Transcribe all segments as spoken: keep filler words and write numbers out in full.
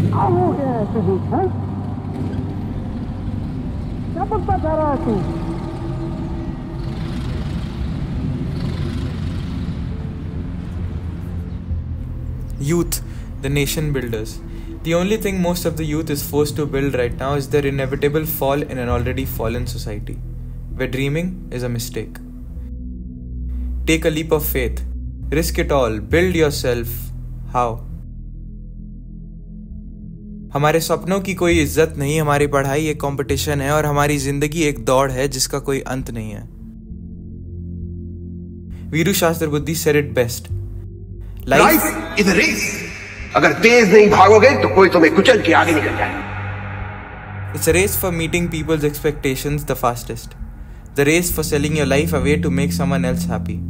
क्या हो गया ऐसे ही, हैं? क्या बोलता जा रहा है तू? Youth, the nation builders. The only thing most of the youth is forced to build right now is their inevitable fall in an already fallen society, where dreaming is a mistake. Take a leap of faith. Risk it all. Build yourself. How? हमारे सपनों की कोई इज्जत नहीं, हमारी पढ़ाई एक competition है और हमारी जिंदगी एक दौड़ है जिसका कोई अंत नहीं है. वीरू शास्त्र बुद्धि said it best. Life is a race. अगर तेज नहीं भागोगे तो कोई तुम्हें कुचल के आगे निकल जाएगा. It's a race for meeting people's expectations the fastest. The race for selling your life away to make someone else happy.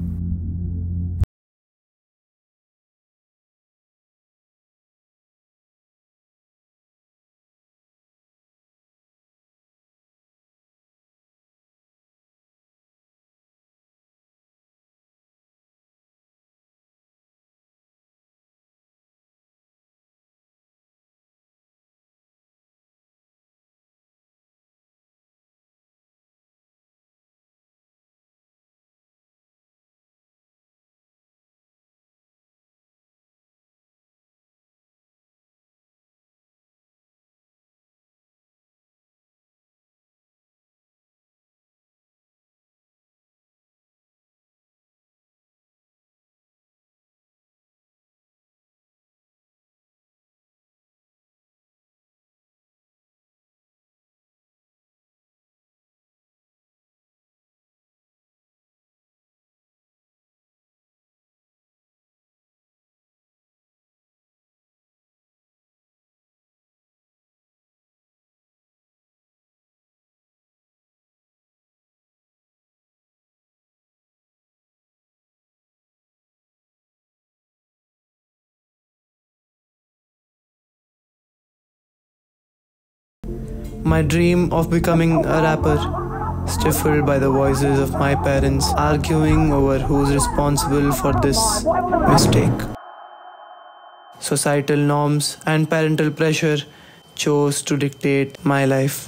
My dream of becoming a rapper, stifled by the voices of my parents arguing over who's responsible for this mistake. Societal norms and parental pressure chose to dictate my life.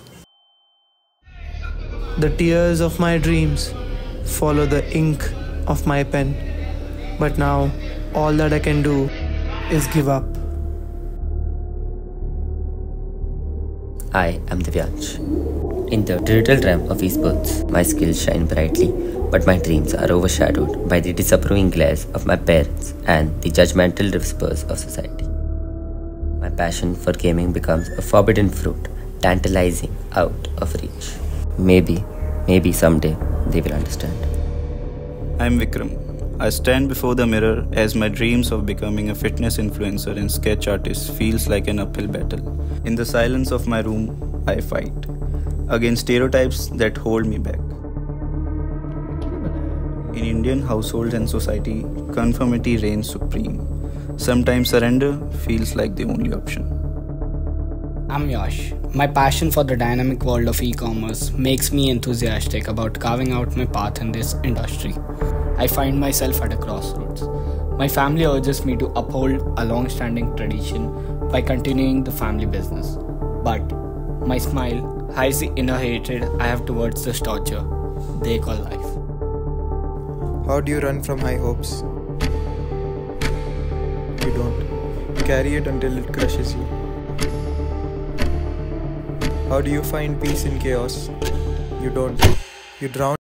The tears of my dreams follow the ink of my pen, but now all that I can do is give up. I am Divyansh. In the digital realm of esports, my skills shine brightly, but my dreams are overshadowed by the disapproving glares of my parents and the judgmental whispers of society. My passion for gaming becomes a forbidden fruit, tantalizing out of reach. Maybe, maybe someday they will understand. I'm Vikram. I stand before the mirror as my dreams of becoming a fitness influencer and sketch artist feels like an uphill battle. In the silence of my room, I fight against stereotypes that hold me back. In Indian households and society, conformity reigns supreme. Sometimes surrender feels like the only option. I'm Yash. My passion for the dynamic world of e-commerce makes me enthusiastic about carving out my path in this industry. I find myself at a crossroads. My family urges me to uphold a long-standing tradition by continuing the family business. But my smile hides the inner hatred I have towards this torture they call life. How do you run from high hopes? You don't. You carry it until it crushes you. How do you find peace in chaos? You don't. You drown